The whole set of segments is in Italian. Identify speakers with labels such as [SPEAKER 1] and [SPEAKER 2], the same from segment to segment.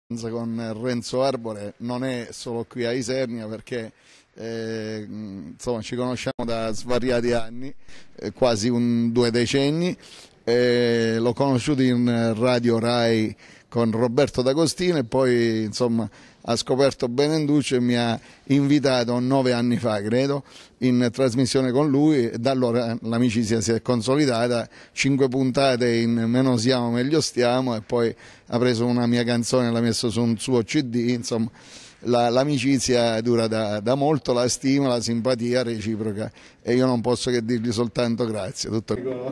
[SPEAKER 1] con Renzo Arbore non è solo qui a Isernia, perché insomma, ci conosciamo da svariati anni, quasi 2 decenni. L'ho conosciuto in Radio Rai con Roberto D'Agostino e poi insomma ha scoperto Benenduce e mi ha invitato 9 anni fa, credo, in trasmissione con lui, e da allora l'amicizia si è consolidata. 5 puntate in Meno siamo meglio stiamo, e poi ha preso una mia canzone e l'ha messo su un suo CD. Insomma, l'amicizia dura da molto, la stima, la simpatia reciproca, e io non posso che dirgli soltanto grazie. Tutto.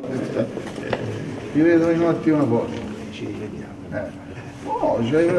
[SPEAKER 1] Ti vedo in ottima posto.
[SPEAKER 2] Ci rivediamo.
[SPEAKER 1] Oh,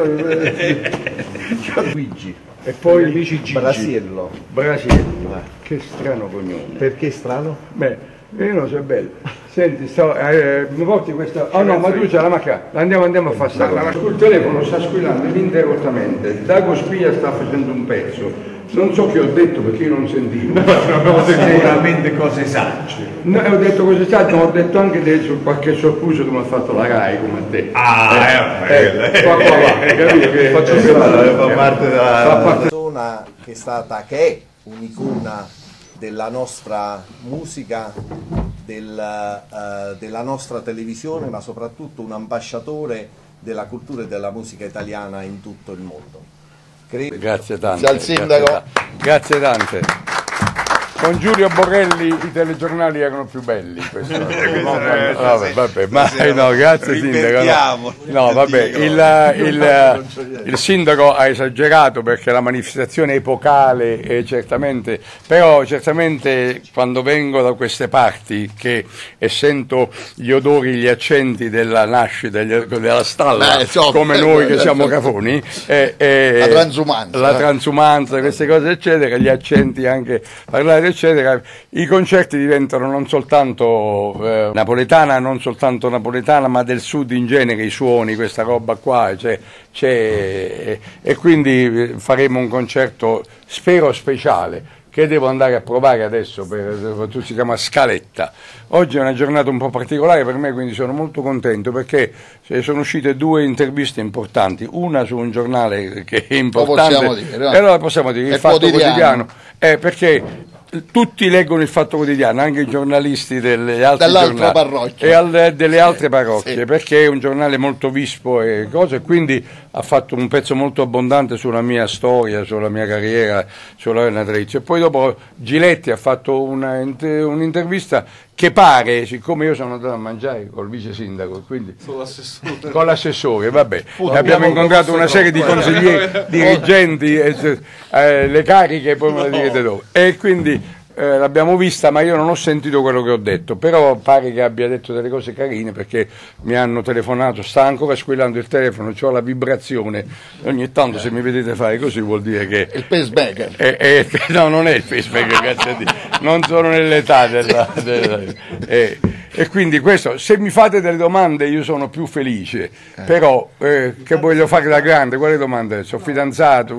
[SPEAKER 2] Luigi.
[SPEAKER 3] E poi dici Gigi.
[SPEAKER 2] Brasiello.
[SPEAKER 3] Brasiello. Che strano cognome.
[SPEAKER 2] Perché strano?
[SPEAKER 3] Beh, io non so, è bello. Senti, mi porti questa. Oh no, ma tu c'è la macchina. Andiamo a fare sta cosa. Sul telefono sta squillando ininterrottamente. Dago Spia sta facendo un pezzo. Non so che ho detto perché io non sentivo.
[SPEAKER 2] Sicuramente cose sagge.
[SPEAKER 3] No, ho detto cose sagge, ma ho detto anche su qualche sorpuso come ha fatto la Rai, come a te. Qua, capito che faccio
[SPEAKER 2] fa parte della persona che è un'icona della nostra musica, della nostra televisione, ma soprattutto un ambasciatore della cultura e della musica italiana in tutto il mondo.
[SPEAKER 4] Grazie tante.
[SPEAKER 1] Sia il sindaco.
[SPEAKER 4] Grazie tante. Con Giulio Borrelli i telegiornali erano più belli. Vabbè, grazie sindaco. No, vabbè, il sindaco ha esagerato, perché la manifestazione è epocale e certamente quando vengo da queste parti e sento gli odori, gli accenti della nascita, della stalla, come noi che siamo cafoni, la transumanza, queste cose eccetera, gli accenti anche parlare eccetera, i concerti diventano non soltanto napoletana, ma del sud in genere, i suoni, questa roba qua, e quindi faremo un concerto, spero speciale, che devo andare a provare adesso, si chiama Scaletta. Oggi è una giornata un po' particolare per me, quindi sono molto contento, perché sono uscite 2 interviste importanti, una su un giornale che è importante, e allora possiamo dire il Fatto Quotidiano, perché tutti leggono il Fatto Quotidiano, anche i giornalisti delle altre
[SPEAKER 1] parrocchie
[SPEAKER 4] e delle altre parrocchie, sì. Perché è un giornale molto vispo e cose, quindi ha fatto un pezzo molto abbondante sulla mia storia, sulla mia carriera, sulla natalizia. E poi dopo Giletti ha fatto un'intervista che pare, siccome io sono andato a mangiare col vice sindaco, quindi con l'assessore, vabbè, abbiamo incontrato una serie di consiglieri, dirigenti, le cariche poi me la direte dopo, e quindi l'abbiamo vista, ma io non ho sentito quello che ho detto, però pare che abbia detto delle cose carine, perché mi hanno telefonato, sta ancora squillando il telefono, ho la vibrazione, ogni tanto se mi vedete fare così vuol dire che
[SPEAKER 1] il pacemaker.
[SPEAKER 4] No, non è il pacemaker, grazie a Dio, non sono nell'età e quindi questo, se mi fate delle domande io sono più felice, però che voglio fare da grande, quale domande? Sono fidanzato?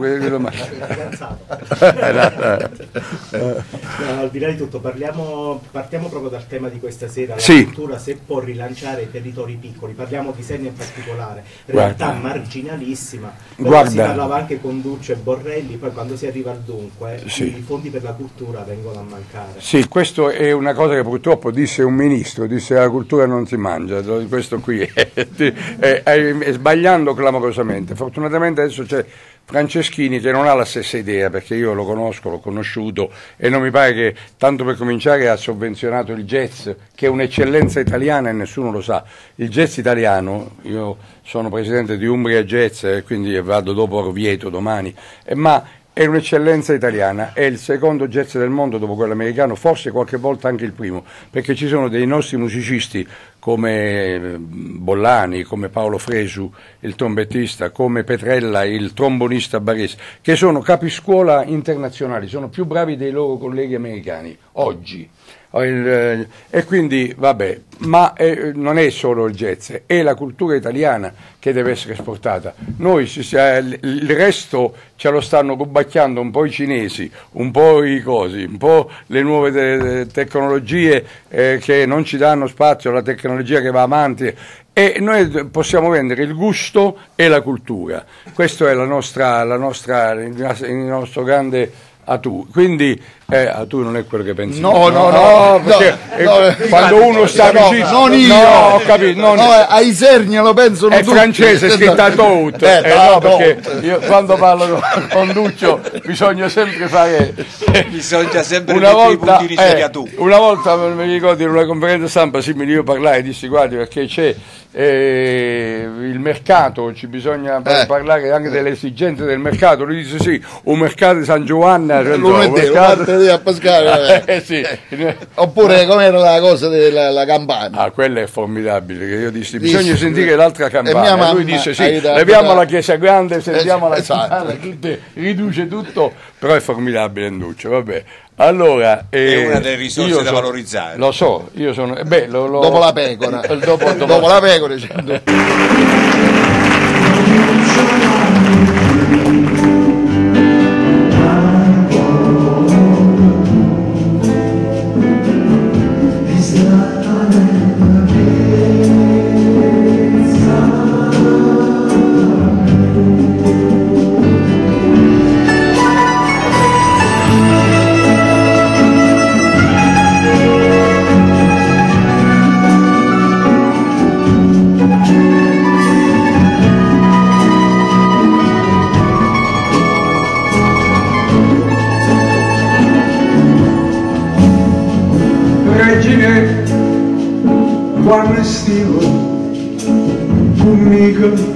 [SPEAKER 5] Al di là di tutto, partiamo proprio dal tema di questa sera, la
[SPEAKER 4] sì.
[SPEAKER 5] cultura se può rilanciare i territori piccoli, parliamo di Isernia in particolare, realtà marginalissima, però si parlava anche con Duccio e Borrelli, poi quando si arriva al dunque, sì. I fondi per la cultura vengono a mancare.
[SPEAKER 4] Sì, questo è una cosa che purtroppo disse un ministro, disse la cultura non si mangia, questo qui è sbagliando clamorosamente. Fortunatamente adesso c'è Franceschini che non ha la stessa idea, perché io lo conosco, l'ho conosciuto, e non mi pare che, tanto per cominciare, ha sovvenzionato il jazz, che è un'eccellenza italiana e nessuno lo sa. Il jazz italiano, io sono presidente di Umbria Jazz, quindi vado dopo a Orvieto domani, ma è un'eccellenza italiana, è il secondo jazz del mondo dopo quello americano, forse qualche volta anche il primo, perché ci sono dei nostri musicisti come Bollani, come Paolo Fresu, il trombettista, come Petrella, il trombonista barese, che sono capiscuola internazionali, sono più bravi dei loro colleghi americani, oggi. E quindi vabbè, ma non è solo il jazz, è la cultura italiana che deve essere esportata. Noi il resto ce lo stanno rubacchiando un po' i cinesi, un po' i cosi, un po' le nuove tecnologie che non ci danno spazio, la tecnologia che va avanti, e noi possiamo vendere il gusto e la cultura. Questo è il nostro grande atu. Quindi tu non è quello che pensi.
[SPEAKER 1] No,
[SPEAKER 4] perché quando uno sta vicino,
[SPEAKER 1] non io,
[SPEAKER 4] ho capito,
[SPEAKER 1] a Isernia lo pensano
[SPEAKER 4] è
[SPEAKER 1] tutti.
[SPEAKER 4] francese, è scritta tout. Perché io quando parlo con Duccio bisogna sempre fare
[SPEAKER 6] una volta, i puntini seri a tu.
[SPEAKER 4] Una volta mi ricordo in una conferenza stampa io parlai e dissi guardi perché c'è il mercato, ci bisogna parlare anche delle esigenze del mercato. Lui disse sì, un mercato di San Giovanni
[SPEAKER 1] a Pascale,
[SPEAKER 4] sì.
[SPEAKER 1] Oppure com'era la cosa della campana?
[SPEAKER 4] Quella è formidabile, che io dissi bisogna sentire l'altra campana. Lui disse sì, leviamo la chiesa grande, sentiamo la campana, riduce tutto, però è formidabile Enduccio, vabbè. Allora,
[SPEAKER 6] è una delle risorse da valorizzare.
[SPEAKER 4] Lo so, io sono
[SPEAKER 1] dopo la pecora.
[SPEAKER 4] dopo
[SPEAKER 1] la pecora.
[SPEAKER 7] Quando estivo conmigo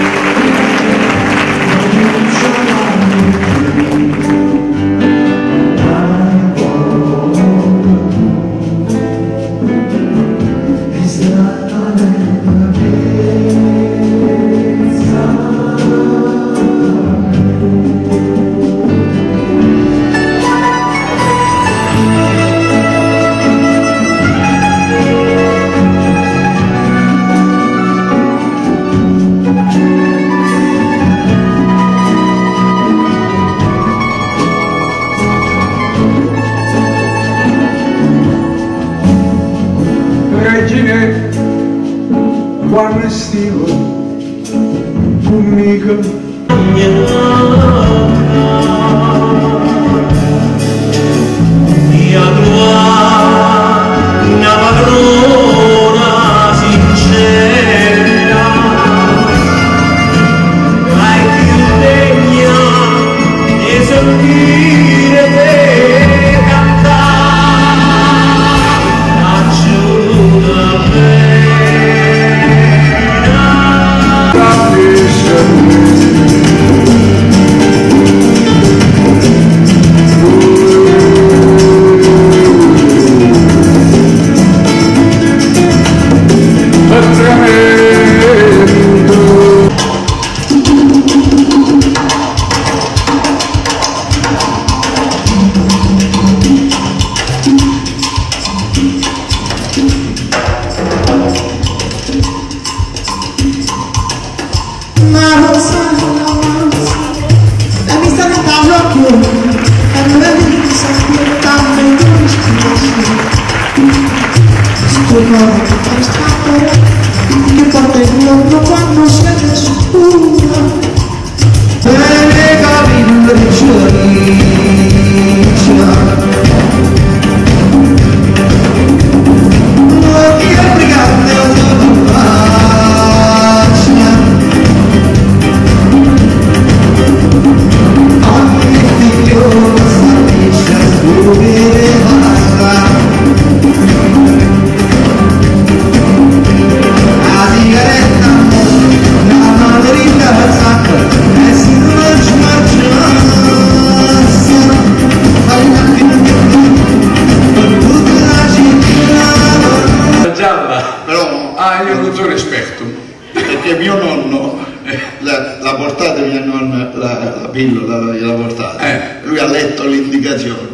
[SPEAKER 7] quando estivo conmigo
[SPEAKER 8] mia una padrona sincera mai più degna di sentire te cantare aiuta me.
[SPEAKER 7] che porta il giorno quando siete sicura bene cammino di
[SPEAKER 3] io non sono esperto,
[SPEAKER 1] perché mio nonno l'ha portata mia nonna la pillola, gliela portata, lui ha letto l'indicazione,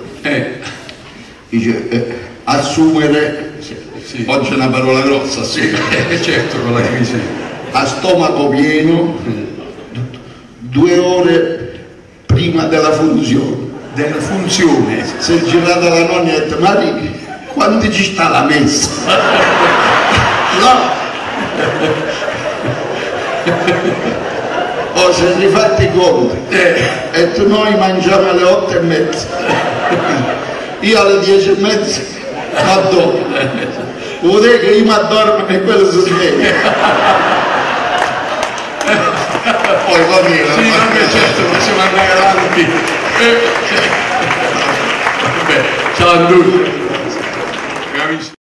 [SPEAKER 1] dice assumere,
[SPEAKER 3] sì.
[SPEAKER 1] Oggi è una parola grossa, sì.
[SPEAKER 3] Certo, con la crisi,
[SPEAKER 1] a stomaco pieno 2 ore prima della funzione. Si è girata la nonna e ha detto Mari, quando ci sta la messa? No.
[SPEAKER 9] Oh, se rifatti i conti e noi mangiamo alle 8:30, io alle 10:30 ma dopo vuol dire che io mi addormo e quello si sveglia. Poi va bene, sì, vabbè, certo, possiamo andare avanti. Vabbè, ciao a tutti.